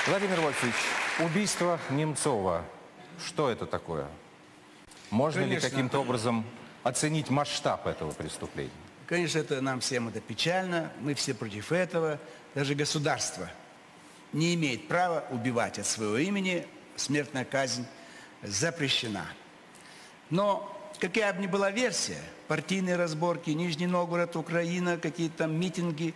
Владимир Вольфович, убийство Немцова, что это такое? Можно ли каким-то образом оценить масштаб этого преступления? Конечно, нам всем это печально, мы все против этого. Даже государство не имеет права убивать от своего имени, смертная казнь запрещена. Но какая бы ни была версия, партийные разборки, Нижний Новгород, Украина, какие-то там митинги,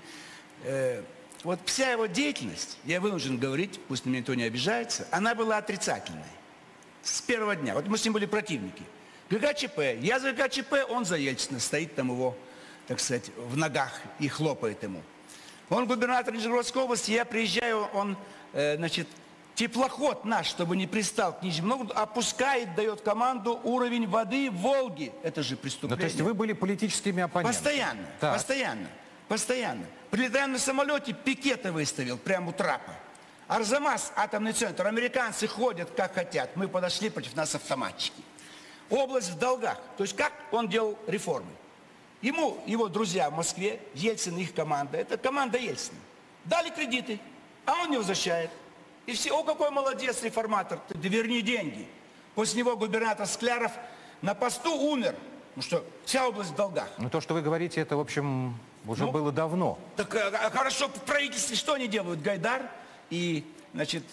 вот вся его деятельность, я вынужден говорить, пусть на меня никто не обижается, она была отрицательной с первого дня. Вот мы с ним были противники. ГКЧП, я за ГКЧП, он за Ельцина, стоит там его, так сказать, в ногах и хлопает ему. Он губернатор Нижегородской области, я приезжаю, он, значит, теплоход наш, чтобы не пристал к Нижнему Новгороду, опускает, дает команду уровень воды в Волге. Это же преступление. Ну, то есть вы были политическими оппонентами? Постоянно, так. постоянно. Прилетая на самолете, пикеты выставил прямо у трапа. Арзамас, атомный центр, американцы ходят как хотят. Мы подошли, против нас автоматчики. Область в долгах. То есть как он делал реформы? Ему, его друзья в Москве, Ельцин, их команда, это команда Ельцина, дали кредиты, а он не возвращает. И все, о, какой молодец реформатор, ты верни деньги. После него губернатор Скляров на посту умер. Ну что, вся область в долгах. Ну то, что вы говорите, это, в общем, уже было давно. Так хорошо, в правительстве что они делают? Гайдар и, значит,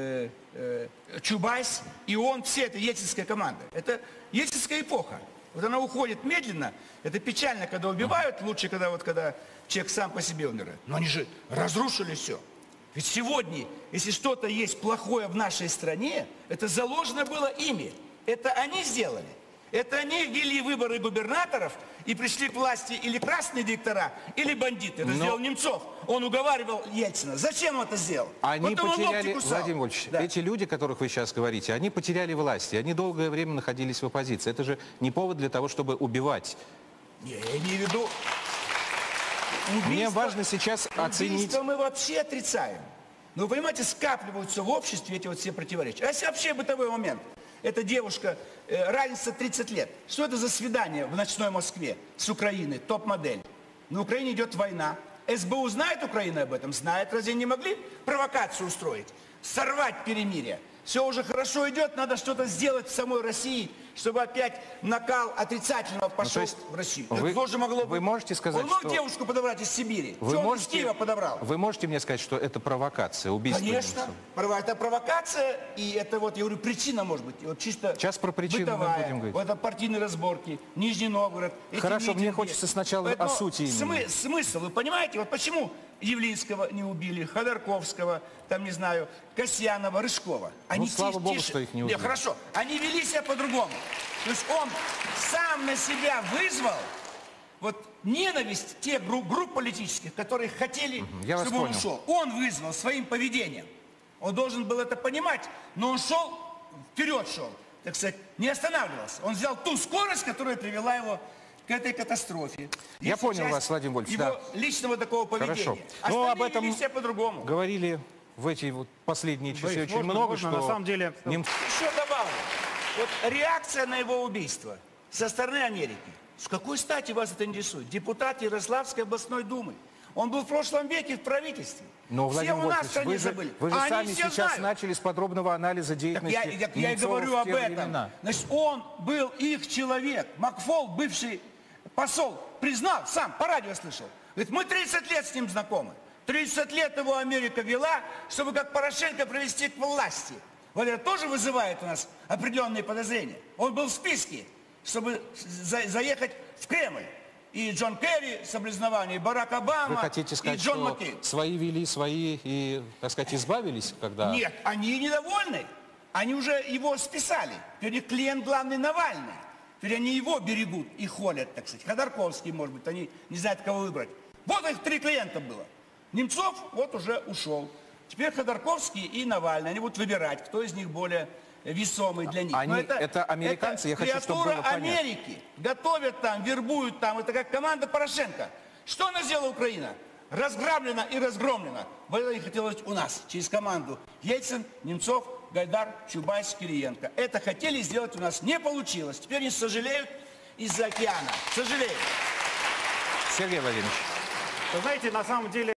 Чубайс, и он, все, это ельцинская команда. Это ельцинская эпоха. Вот она уходит медленно. Это печально, когда убивают, лучше, когда человек сам по себе умирает. Но они же разрушили все. Ведь сегодня, если что-то есть плохое в нашей стране, это заложено было ими. Это они сделали. Это они ввели выборы губернаторов и пришли к власти или красные диктора, или бандиты. Это сделал Немцов. Он уговаривал Ельцина. Зачем он это сделал? Они потеряли, Владимир Вольфович, да. Эти люди, о которых вы сейчас говорите, они потеряли власть, и они долгое время находились в оппозиции. Это же не повод для того, чтобы убивать. Не, я не веду. Мне важно сейчас оценить... Убийство мы вообще отрицаем. Но вы понимаете, скапливаются в обществе эти вот все противоречия. А если вообще бытовой момент? Эта девушка, разница 30 лет. Что это за свидание в ночной Москве с Украиной, топ-модель? На Украине идет война. СБУ знает Украина об этом? Знает. Разве не могли провокацию устроить? Сорвать перемирие. Все уже хорошо идет, надо что-то сделать в самой России, чтобы опять накал отрицательного пошел в Россию. Это тоже могло быть. Вы можете сказать, он мог девушку подобрать из Сибири? Вы из Киева подобрал? Вы можете мне сказать, что это провокация, убийство? Конечно. Это провокация, и это вот, я говорю, причина может быть. Вот чисто сейчас про причину бытовая, мы будем говорить. Вот это партийные разборки, Нижний Новгород. Хорошо, мне хочется сначала о сути именно. Смысл, вы понимаете, вот почему Явлинского не убили, Ходорковского, там, не знаю, Касьянова, Рыжкова. Они слава Богу, что их не убили. Хорошо, они вели себя по-другому. То есть он сам на себя вызвал вот ненависть тех групп политических, которые хотели, чтобы он ушел. Он вызвал своим поведением. Он должен был это понимать, но он шел, вперед шел, так сказать, не останавливался. Он взял ту скорость, которая привела его к этой катастрофе. Я понял вас, Владимир Вольфович. Его личного такого поведения. Хорошо. Но об этом все по-другому. Говорили в эти вот последние часы очень много, что... На самом деле... Еще добавлю. Вот реакция на его убийство со стороны Америки. С какой стати вас это интересует? Депутат Ярославской областной думы. Он был в прошлом веке в правительстве. Но, Владимир Вольфович, вы же сами сейчас начали с подробного анализа деятельности. Я и говорю об этом. Значит, он был их человек. Макфол, бывший посол, признал, сам по радио слышал. Говорит, мы 30 лет с ним знакомы. 30 лет его Америка вела, чтобы как Порошенко привести к власти. Вот это тоже вызывает у нас определенные подозрения. Он был в списке, чтобы заехать в Кремль. И Джон Керри, соболезнования, и Барак Обама, вы хотите сказать, и Джон что Маккейн. Свои вели, свои и, так сказать, избавились, когда... Нет, они недовольны. Они уже его списали. Теперь клиент главный Навальный. Теперь они его берегут и холят, так сказать. Ходорковский, может быть, они не знают, кого выбрать. Вот их 3 клиента было. Немцов вот уже ушел. Теперь Ходорковский и Навальный. Они будут выбирать, кто из них более весомый для них. Это американцы, я хочу, чтобы было понятно. Америки. Готовят там, вербуют там. Это как команда Порошенко. Что она сделала Украина? Разграблена и разгромлена. Вот это и хотелось у нас, через команду. Ельцин, Немцов, Гайдар, Чубайс, Кириенко. Это хотели сделать у нас. Не получилось. Теперь они сожалеют из-за океана. Сожалеют. Сергей Владимирович. Вы знаете, на самом деле...